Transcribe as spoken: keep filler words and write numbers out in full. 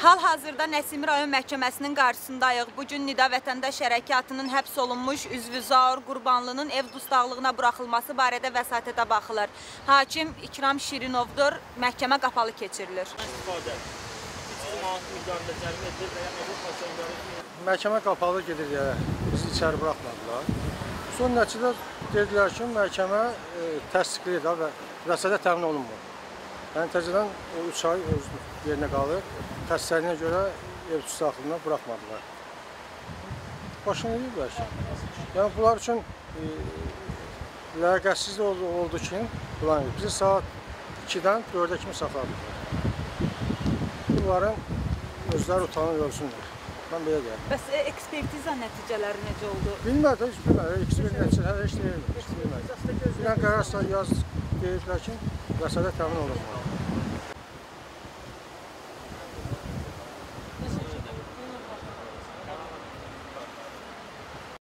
Hal-hazırda Nəsimi rayon məhkəməsinin qarşısındayıq. Bugün Nida Vətəndaş Hərəkatının həbs olunmuş üzvü Zaur Qurbanlının ev dustaqlığına buraxılması barədə vəsatətə baxılır. Hakim İkram Şirinovdur, məhkəmə qapalı keçirilir. Məhkəmə qapalı gedir, bizi içəri buraxmadılar. Son nəticədə dedilər ki, məhkəmə e, təsdiqləyir və vəsatət təmin olunmur. Yəni, təcədən o üç ay öz yerinə qalır. Təsdiqləyinə görə ev dustaqlığına buraxmadılar. Başını yiyiblər ki. Yəni, bunlar üçün e, ləyaqətsiz oldu, oldu ki, bulan bizi saat ikidən dördə kimi saxladılar. Bunların özləri utanır, ölsünlər. Mən belə deyəm. Bəs e, ekspertiza nəticələri necə oldu? Bilmədi, heç bilmədi. Ekspertiza nəticələri heç deyilmir. Yəni, qərar yaz deyiblər ki, vəsatət təmin olunmur.